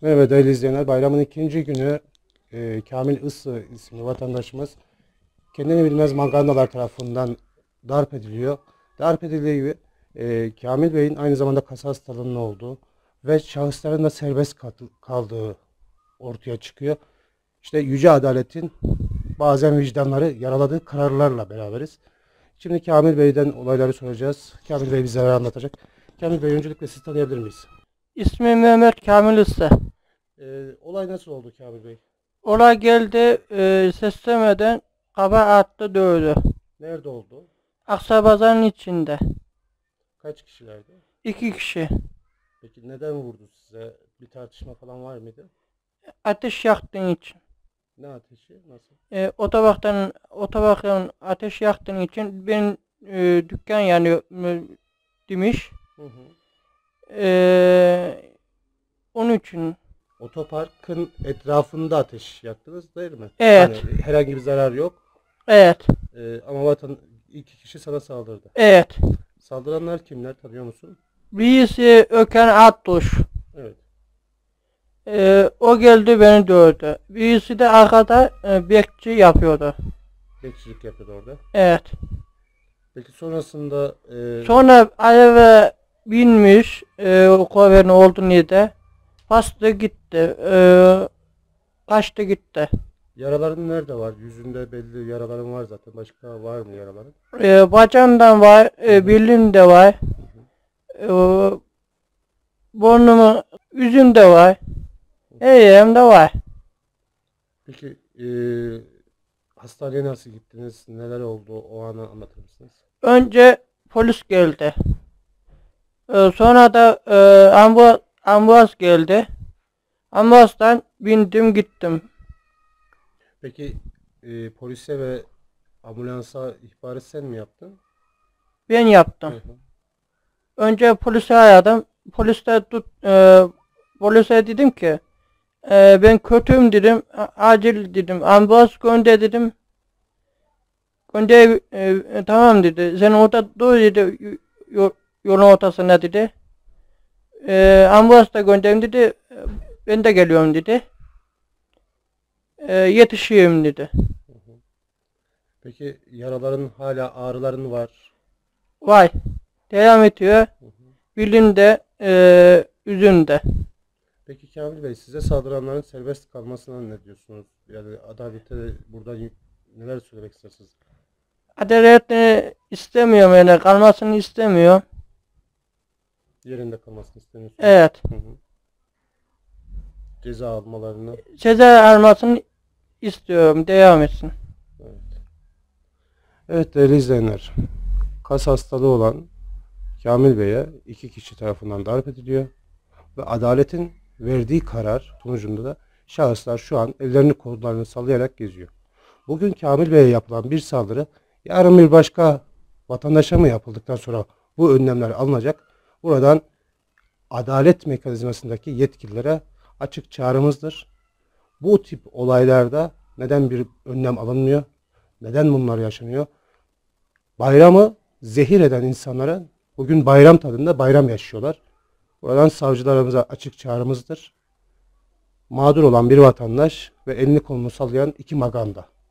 Merhaba değerli izleyenler. Bayramın ikinci günü Kamil Issı isimli vatandaşımız kendini bilmez magandalar tarafından darp ediliyor. Darp edildiği gibi Kamil Bey'in aynı zamanda kasa hastalığının olduğu ve şahısların da serbest kaldığı ortaya çıkıyor. İşte yüce adaletin bazen vicdanları yaraladığı kararlarla beraberiz. Şimdi Kamil Bey'den olayları soracağız. Kamil Bey bize anlatacak. Kamil Bey, öncelikle sizi tanıyabilir miyiz? İsmim Mehmet Kamil Usta. Olay nasıl oldu Kamil Bey? Olay geldi, seslemeden kaba attı, dövdü. Nerede oldu? Aksabazar'ın içinde. Kaç kişilerdi? 2 kişi. Peki neden vurdu size? Bir tartışma falan var mıydı? Ateş yaktığın için. Ne ateşi? Nasıl? Otobanın ateş yaktığın için benim dükkan yanıyor demiş. Hı hı. Onun için. Otoparkın etrafında ateş yaktınız değil mi? Evet. Hani herhangi bir zarar yok. Evet. Ama iki kişi sana saldırdı. Evet. Saldıranlar kimler, tanıyor musun? Birisi Öken Attuş. Evet. O geldi, beni dövdü. Birisi de arkada bekçi yapıyordu. Bekçilik yapıyordu orada. Evet. Peki sonrasında Sonra araba binmiş, koverin olduğu yerde. Bastı gitti. Kaçtı gitti. yaraların nerede var? Yüzünde belli yaraların var zaten. Başka var mı yaraların? Bacağımdan var, bilimde var. Burnumu, yüzümde var. Her yerimde var. Peki hastaneye nasıl gittiniz? Neler oldu? O anı anlatır mısınız? Önce polis geldi. Sonra da ambulans geldi. Ambulanstan bindim gittim. Peki polise ve ambulansa ihbarı sen mi yaptın? Ben yaptım. Hı hı. Önce polisi aradım. Polise dedim ki ben kötüyüm dedim. Acil dedim. Ambulans gönder dedim. Gönder, tamam dedi. Sen orada dur dedi. Yolun ortasına dedi. Ambulans da gönderim dedi. Ben de geliyorum dedi. Yetişiyorum dedi. Peki yaraların hala ağrıların var. Vay. Devam ediyor. Hı hı. Bilimde, üzümde. Peki Kamil Bey, size saldıranların serbest kalmasına ne diyorsunuz? Yani adalete buradan neler söylemek istersiniz? Adaletini istemiyorum, yani kalmasını istemiyorum. Yerinde kalmasını istemiyorsunuz. Evet. Hı hı. Ceza almalarını. Ceza almasını istiyorum. Devam etsin. Evet. Evet değerli izleyenler. Kas hastalığı olan Kamil Bey'e iki kişi tarafından darp ediliyor. Ve adaletin verdiği karar sonucunda da şahıslar şu an ellerini kollarını sallayarak geziyor. Bugün Kamil Bey'e yapılan bir saldırı yarın bir başka vatandaşa mı yapıldıktan sonra bu önlemler alınacak? Buradan adalet mekanizmasındaki yetkililere açık çağrımızdır. Bu tip olaylarda neden bir önlem alınmıyor? Neden bunlar yaşanıyor? Bayramı zehir eden insanlara bugün bayram tadında bayram yaşıyorlar. Buradan savcılarımıza açık çağrımızdır. Mağdur olan bir vatandaş ve elini kolunu sallayan iki maganda.